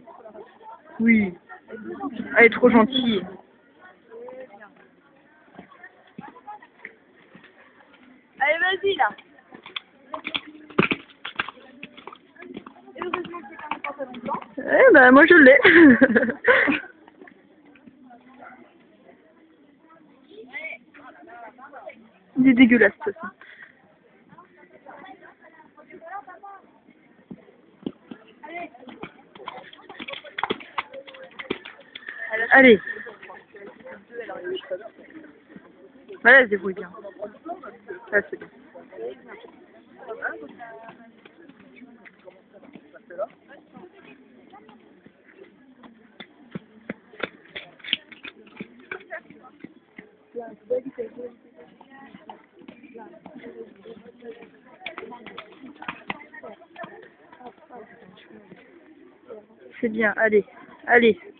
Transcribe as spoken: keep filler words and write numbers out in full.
Oui. Elle est trop gentille. Allez, vas-y, là. Et heureusement que c'est pas un pantalon blanc. Eh ben, moi je l'ai. Il est dégueulasse, de toute façon. Allez. Voilà, elle se débrouille bien. Ah, c'est bien. C'est bien, allez, allez.